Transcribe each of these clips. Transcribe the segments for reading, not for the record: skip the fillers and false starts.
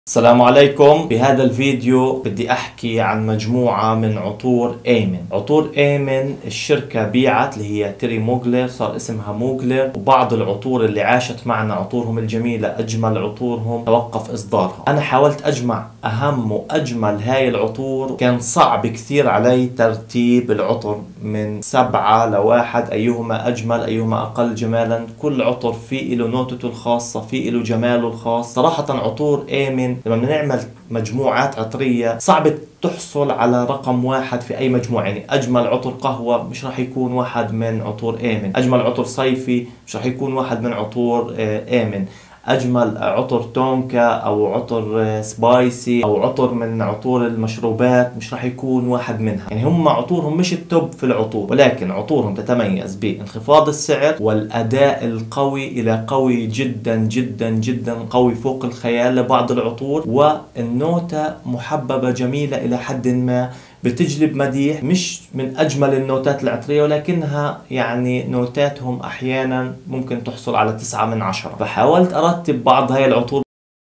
السلام عليكم. بهذا الفيديو بدي أحكي عن مجموعة من عطور آمن. عطور آمن الشركة بيعت اللي هي تيري موغلر، صار اسمها موغلر، وبعض العطور اللي عاشت معنا عطورهم الجميلة أجمل عطورهم توقف إصدارها. أنا حاولت أجمع أهم وأجمل هاي العطور، كان صعب كثير علي ترتيب العطر من 7 ل1 أيهما أجمل أيهما أقل جمالا. كل عطر فيه له نوتته الخاصة، فيه له جماله الخاص. صراحة عطور آمن لما بنعمل مجموعات عطرية صعب تحصل على رقم واحد في أي مجموعة. يعني أجمل عطر قهوة مش راح يكون واحد من عطور آمن، أجمل عطر صيفي مش راح يكون واحد من عطور آمن، أجمل عطر تونكا أو عطر سبايسي أو عطر من عطور المشروبات مش راح يكون واحد منها. يعني هم عطورهم مش التوب في العطور، ولكن عطورهم تتميز بانخفاض السعر والأداء القوي إلى قوي جدا جدا جدا، قوي فوق الخيال لبعض العطور، والنوتة محببة جميلة إلى حد ما، بتجلب مديح. مش من أجمل النوتات العطرية، ولكنها يعني نوتاتهم أحيانا ممكن تحصل على 9 من 10. فحاولت أرتب بعض هاي العطور.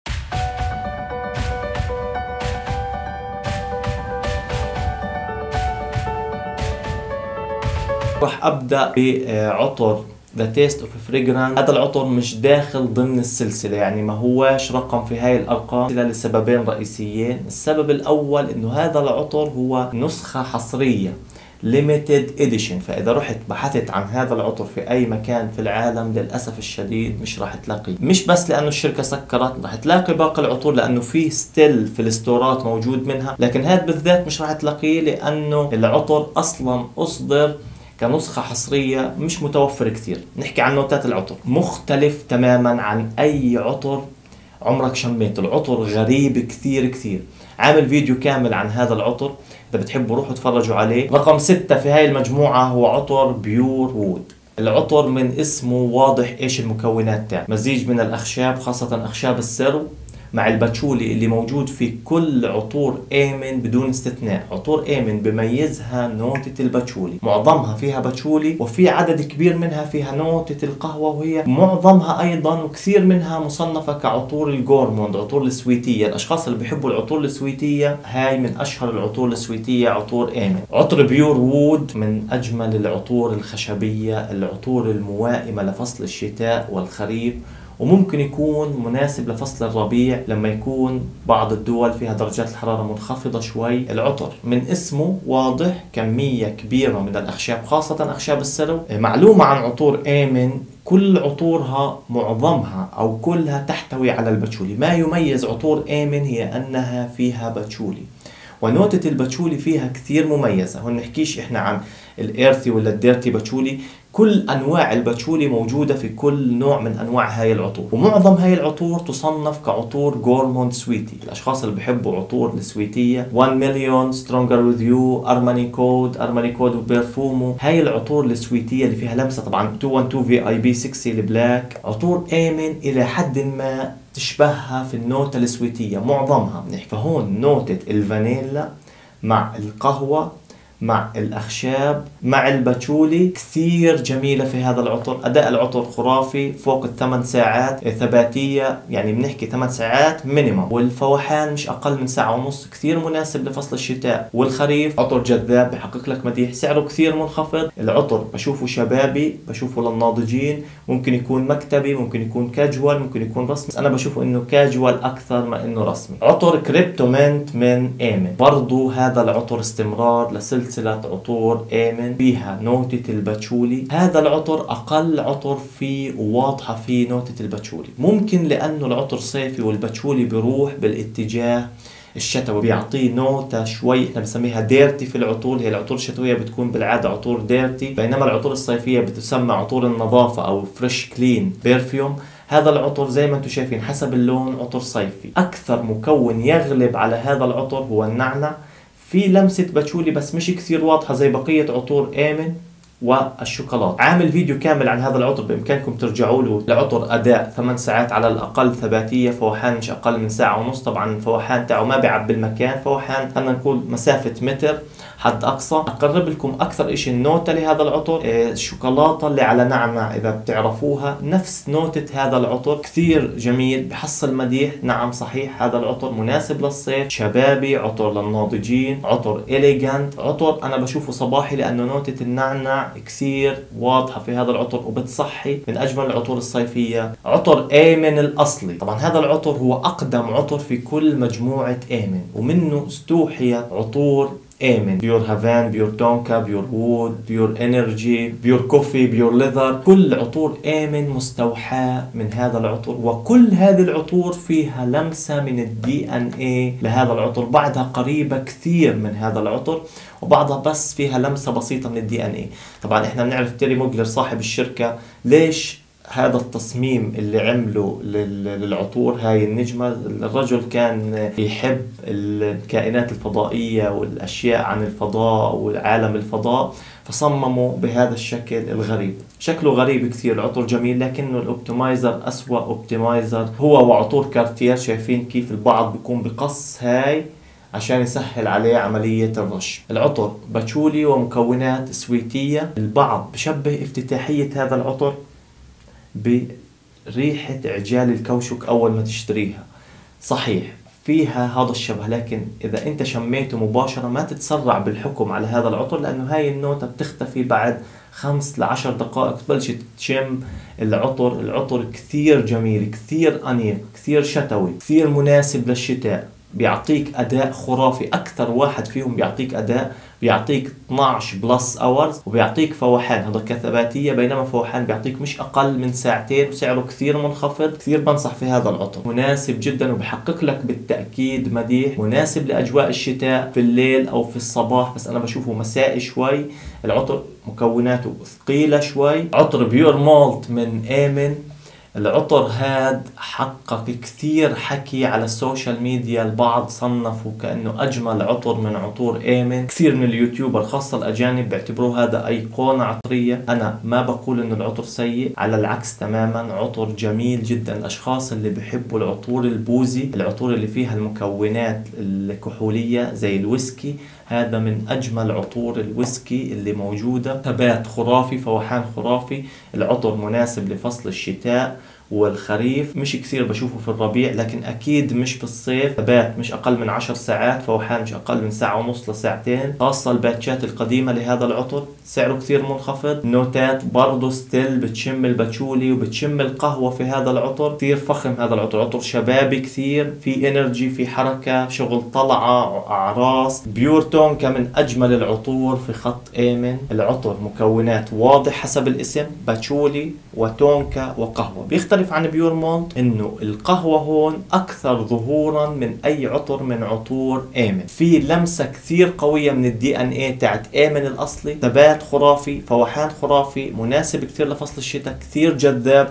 راح أبدأ بعطر The Taste of Fragrance. هذا العطر مش داخل ضمن السلسلة، يعني ما هواش رقم في هاي الأرقام لسببين رئيسيين. السبب الأول إنه هذا العطر هو نسخة حصرية Limited Edition، فإذا رحت بحثت عن هذا العطر في أي مكان في العالم للأسف الشديد مش راح تلاقيه. مش بس لأنه الشركة سكرت، راح تلاقي باقي العطور لأنه فيه ستيل في الستورات موجود منها، لكن هذا بالذات مش راح تلاقيه لأنه العطر أصلا أصدر كنسخة حصرية، مش متوفر كثير. نحكي عن نوتات العطر، مختلف تماما عن أي عطر عمرك شميته. العطر غريب كثير كثير، عامل فيديو كامل عن هذا العطر، إذا بتحبوا روحوا تفرجوا عليه. رقم 6 في هاي المجموعة هو عطر بيور وود. العطر من اسمه واضح ايش المكونات تاعه، مزيج من الأخشاب، خاصة أخشاب السرو مع الباتشولي اللي موجود في كل عطور آمن بدون استثناء. عطور آمن بميزها نوتة الباتشولي، معظمها فيها باتشولي، وفي عدد كبير منها فيها نوتة القهوة، وهي معظمها أيضا وكثير منها مصنفة كعطور الجورموند، عطور السويتية. الأشخاص اللي بيحبوا العطور السويتية هاي من أشهر العطور السويتية عطور آمن. عطر بيور وود من أجمل العطور الخشبية، العطور الموائمة لفصل الشتاء والخريف، وممكن يكون مناسب لفصل الربيع لما يكون بعض الدول فيها درجات الحرارة منخفضة شوي. العطر من اسمه واضح كمية كبيرة من الأخشاب، خاصة أخشاب السرو. معلومة عن عطور آمن، كل عطورها معظمها أو كلها تحتوي على الباتشولي. ما يميز عطور آمن هي أنها فيها باتشولي، ونوتة الباتشولي فيها كثير مميزة. هون نحكيش إحنا عن الإيرثي ولا الديرتي باتشولي، كل أنواع الباتشولي موجودة في كل نوع من أنواع هاي العطور، ومعظم هاي العطور تصنف كعطور جورموند سويتي. الأشخاص اللي بيحبوا عطور السويتية 1 مليون، سترونجر وذ يو، أرماني كود وبيرفومو، هاي العطور السويتية اللي فيها لمسة. طبعا 212 في اي بي 60 البلاك، عطور آمن إلى حد ما تشبهها في النوتة السويتية معظمها. فهون نوتة الفانيلا مع القهوة مع الأخشاب مع الباتشولي كثير جميلة في هذا العطر. أداء العطر خرافي، فوق ال8 ساعات ثباتية، يعني بنحكي 8 ساعات مينيمم، والفوحان مش أقل من 1.5 ساعة، كثير مناسب لفصل الشتاء والخريف. عطر جذاب بحقق لك مديح، سعره كثير منخفض. العطر بشوفه شبابي، بشوفه للناضجين، ممكن يكون مكتبي، ممكن يكون كاجوال، ممكن يكون رسمي. أنا بشوفه إنه كاجوال أكثر ما إنه رسمي. عطر كريبتومنت من آمن، برضو هذا العطر استمرار لسلسلة عطور آمن فيها نوتة الباتشولي. هذا العطر أقل عطر فيه وواضحة فيه نوتة الباتشولي، ممكن لأنه العطر صيفي والباتشولي بيروح بالاتجاه الشتوي، بيعطيه نوتة شوي احنا بنسميها ديرتي في العطور. هي العطور الشتوية بتكون بالعادة عطور ديرتي، بينما العطور الصيفية بتسمى عطور النظافة أو فريش كلين بيرفيوم. هذا العطر زي ما انتم شايفين حسب اللون عطر صيفي. أكثر مكون يغلب على هذا العطر هو النعنع، في لمسة باتشولي بس مش كثير واضحة زي بقية عطور آمن، والشوكولاتة. عامل فيديو كامل عن هذا العطر، بإمكانكم ترجعوا له. العطر أداء 8 ساعات على الأقل، ثباتية فوحان مش أقل من ساعة ونص. طبعا الفوحان تاعه ما بيعب بالمكان، فوحان خلينا نقول مسافة متر حد أقصى. أقرب لكم أكثر إشي النوتة لهذا العطر، الشوكولاتة اللي على نعناع إذا بتعرفوها، نفس نوتة هذا العطر، كثير جميل بحصل مديح. نعم صحيح هذا العطر مناسب للصيف، شبابي، عطر للناضجين، عطر إليجانت، عطر أنا بشوفه صباحي لأنه نوتة النعناع كثير واضحة في هذا العطر وبتصحي، من أجمل العطور الصيفية. عطر آمن الأصلي، طبعا هذا العطر هو أقدم عطر في كل مجموعة آمن، ومنه استوحي عطور آمن، بيور هافان، بيور تونكا، بيور وود، بيور انرجي، بيور كوفي، بيور ليذر. كل عطور آمن مستوحاة من هذا العطر، وكل هذه العطور فيها لمسة من الدي ان اي لهذا العطر، بعضها قريبة كثير من هذا العطر وبعضها بس فيها لمسة بسيطة من الدي ان اي. طبعا احنا بنعرف تيري موغلر صاحب الشركة ليش هذا التصميم اللي عمله للعطور. هاي النجمة، الرجل كان يحب الكائنات الفضائية والأشياء عن الفضاء والعالم الفضاء، فصمموا بهذا الشكل الغريب. شكله غريب كثير، العطر جميل لكنه الأوبتمايزر أسوأ أوبتمايزر هو وعطور كارتير. شايفين كيف البعض بيكون بقص هاي عشان يسهل عليه عملية الرش. العطر باتشولي ومكونات سويتية. البعض بشبه افتتاحية هذا العطر بريحة عجال الكوشك أول ما تشتريها. صحيح فيها هذا الشبه، لكن إذا أنت شميته مباشرة ما تتسرع بالحكم على هذا العطر، لأنه هاي النوتة بتختفي بعد 5 ل 10 دقائق تبلش تشم العطر. العطر كثير جميل، كثير أنيق، كثير شتوي، كثير مناسب للشتاء. بيعطيك أداء خرافي، أكثر واحد فيهم بيعطيك أداء، بيعطيك 12 بلس أورز، وبيعطيك فوحان، هذا كثباتية، بينما فوحان بيعطيك مش أقل من ساعتين، وسعره كثير منخفض. كثير بنصح في هذا العطر، مناسب جدا وبحقق لك بالتأكيد مديح، مناسب لأجواء الشتاء في الليل أو في الصباح، بس أنا بشوفه مسائي شوي. العطر مكوناته ثقيلة شوي. عطر بيور مولت من آمن. العطر هاد حقق كثير حكي على السوشيال ميديا، البعض صنفه كأنه أجمل عطر من عطور آمن. كثير من اليوتيوبر خاصة الأجانب بيعتبروه هذا أيقونة عطرية. أنا ما بقول إنه العطر سيء، على العكس تماما، عطر جميل جدا. الأشخاص اللي بيحبوا العطور البوزي، العطور اللي فيها المكونات الكحولية زي الويسكي، هذا من أجمل عطور الويسكي اللي موجودة. ثبات خرافي، فوحان خرافي. العطر مناسب لفصل الشتاء والخريف، مش كثير بشوفه في الربيع، لكن أكيد مش في الصيف. ثبات مش أقل من 10 ساعات، فوحان مش أقل من ساعة ونص لساعتين. خاصة الباتشات القديمة لهذا العطر سعره كثير منخفض. نوتات برضو ستيل بتشم الباتشولي وبتشم القهوة في هذا العطر. كثير فخم هذا العطر، عطر شبابي كثير، في انرجي، في حركة، شغل طلعة، أعراس. بيور تونكا من أجمل العطور في خط آمن. العطر مكونات واضح حسب الاسم، باتشولي وتونكا وقهوة. بيختلف عن بيور مولت انه القهوة هون اكثر ظهورا من اي عطر من عطور آمن. في لمسة كثير قوية من الدي ان اي تاعت آمن الاصلي. ثبات خرافي، فوحان خرافي، مناسب كثير لفصل الشتاء، كثير جذاب،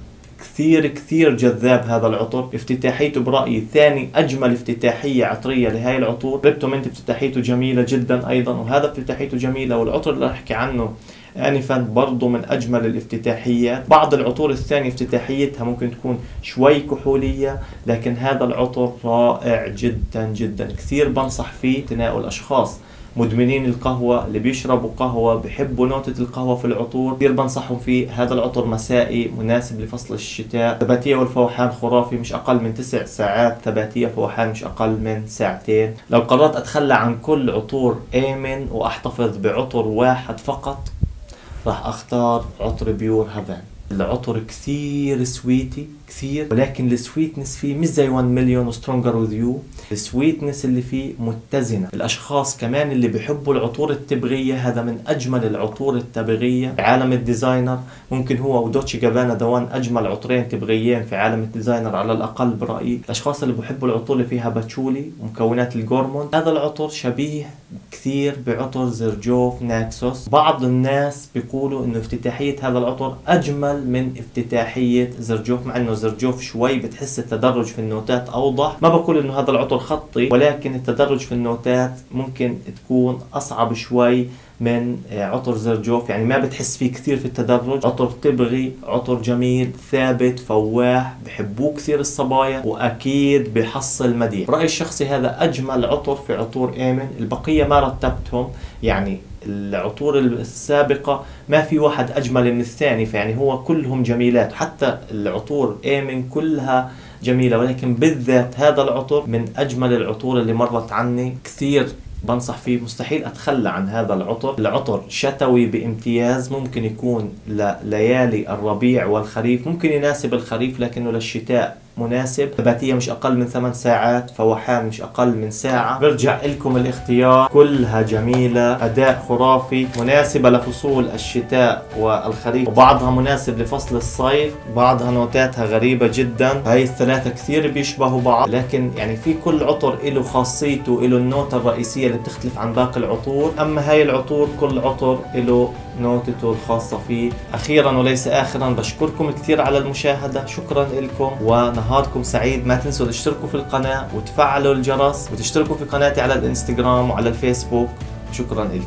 كثير جذاب هذا العطر. افتتاحيته برأيي ثاني أجمل افتتاحية عطرية لهاي العطور. بيبتومنت افتتاحيته جميلة جدا أيضا، وهذا افتتاحيته جميلة. والعطر اللي أحكي عنه آنفا برضو من أجمل الافتتاحيات. بعض العطور الثانية افتتاحيتها ممكن تكون شوي كحولية، لكن هذا العطر رائع جدا جدا. كثير بنصح فيه تناول أشخاص مدمنين القهوة، اللي بيشربوا قهوة بيحبوا نوتة القهوة في العطور، كثير بنصحهم فيه. هذا العطر مسائي مناسب لفصل الشتاء. ثباتية والفوحان خرافي، مش أقل من 9 ساعات ثباتية، فوحان مش أقل من ساعتين. لو قررت أتخلى عن كل عطور آمن وأحتفظ بعطر واحد فقط، راح أختار عطر بيور هافان. العطر كثير سويتي كثير، ولكن السويتنس فيه مش زي 1 مليون وسترونجر وذ يو. السويتنس اللي فيه متزنة. الأشخاص كمان اللي بيحبوا العطور التبغية، هذا من أجمل العطور التبغية في عالم الديزاينر. ممكن هو ودوتشي جابانا دوان أجمل عطرين تبغيين في عالم الديزاينر على الأقل برأيي. الأشخاص اللي بيحبوا العطور اللي فيها باتشولي ومكونات الجورموند، هذا العطر شبيه كثير بعطر زرجوف ناكسوس. بعض الناس بيقولوا إنه افتتاحية هذا العطر أجمل من افتتاحية زرجوف، مع إنه زرجوف شوي بتحس التدرج في النوتات أوضح. ما بقول إنه هذا العطر خطي، ولكن التدرج في النوتات ممكن تكون أصعب شوي من عطر زرجوف، يعني ما بتحس فيه كثير في التدرج. عطر تبغي، عطر جميل ثابت فواح، بحبوه كثير الصبايا، واكيد بحصل مديح. برأيي الشخصي هذا اجمل عطر في عطور ايمن. البقية ما رتبتهم، يعني العطور السابقة ما في واحد أجمل من الثاني، فيعني هو كلهم جميلات، حتى العطور ايمن كلها جميلة، ولكن بالذات هذا العطر من أجمل العطور اللي مرت عني، كثير بنصح فيه، مستحيل أتخلى عن هذا العطر. العطر شتوي بامتياز، ممكن يكون لليالي الربيع والخريف، ممكن يناسب الخريف لكنه للشتاء مناسب. ثباتية مش أقل من 8 ساعات، فوحان مش أقل من ساعة. برجع لكم الاختيار، كلها جميلة، أداء خرافي، مناسبة لفصول الشتاء والخريف، وبعضها مناسب لفصل الصيف، بعضها نوتاتها غريبة جدا. هاي الثلاثة كثير بيشبهوا بعض، لكن يعني في كل عطر له خاصيته، له النوتة الرئيسية اللي بتختلف عن باقي العطور. أما هاي العطور كل عطر له نوتته الخاصة فيه. أخيرا وليس آخرا، بشكركم كثير على المشاهدة، شكرا لكم ونهاركم سعيد. ما تنسوا تشتركوا في القناة وتفعلوا الجرس، وتشتركوا في قناتي على الانستغرام وعلى الفيسبوك. شكرا لكم.